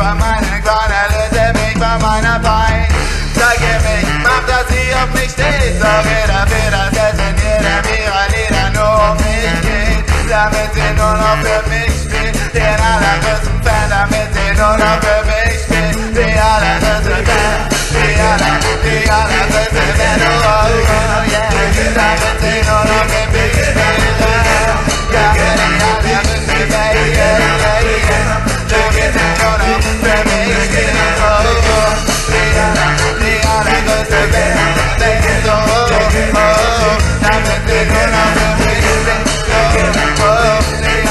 aber meine Kleine löse mich von meiner Pein. Sag ihr mich, mach, dass sie auf mich steht. Sorge dafür, dass es in jedem ihrer Lieder nur um mich geht. Damit sie nur noch für mich spielt. Den allergrößten Fan, damit sie nur noch für mich spielt. Die allergrößte Fan, die allergrößte Fan, oh, oh, yeah. Damit sie nur noch für mich spielt. Ja, die allergrößte Fan, yeah, yeah, yeah. Damit sie nur noch für mich spielt, oh, oh. Die allergrößte Fan, oh, oh, oh. Damit sie nur noch für mich spielt, oh, oh.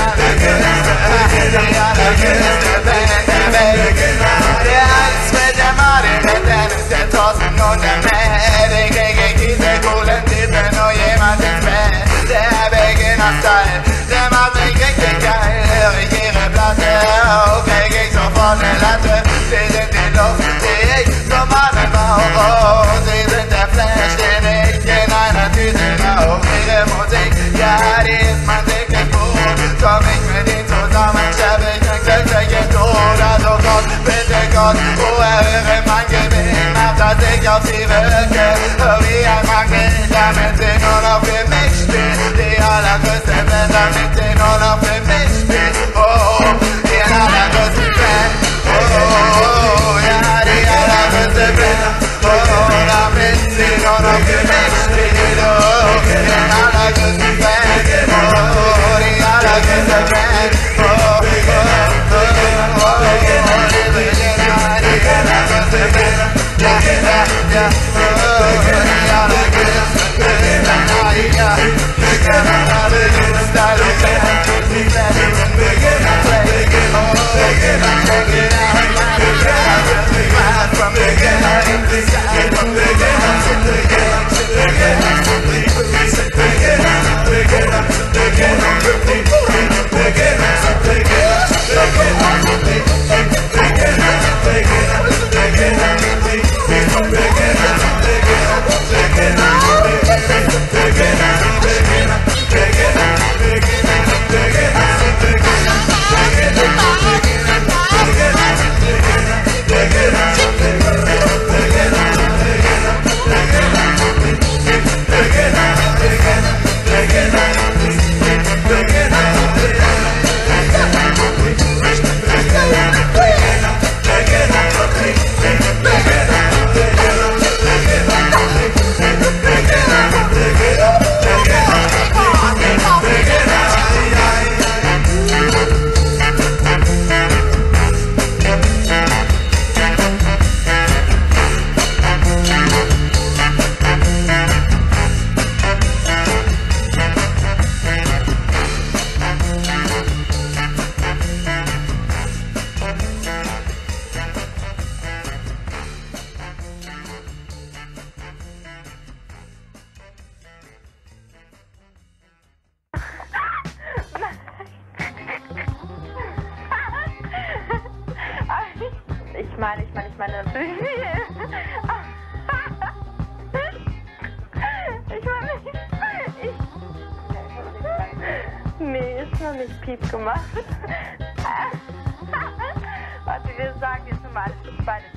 Die allergrößte Band der Welt. Der Hans mit der Martin, der Dennis, der Thorsten und der Matt. Ich krieg diese coolen Titel nur jemand ins Bett. Der Beginner-Style, der macht mich richtig geil. Hör ich ihre Platte auf, krieg ich sofort ne Latte. Sie sind die Luft, die ich zum Atmen brauch. Oh, sie sind der Flash, den ich in einer Tüte rauch. Ihre Musik, ja, die ist mein täglich Brot. Komm ich mit ihnen zusammen, sterbe ich ein glückliches Tod. Also Gott, bitte Gott, oh erhöre mein Gebet, mach, dass ich auf sie wirke, wie ein Magnet, damit sie nur noch für mich spielt. Die allergrößte Band, damit sie nur noch für mich spielt. Oh, die allergrößte Band, oh, ja, die allergrößte Band, oh, damit sie nur noch für mich spielt. Oh, die allergrößte Band, oh, die allergrößte Band, oh, oh, oh, oh, oh, Ich meine natürlich nicht. Nee, ist noch nicht Piep gemacht. Warte, wir sagen jetzt nochmal alles für beide.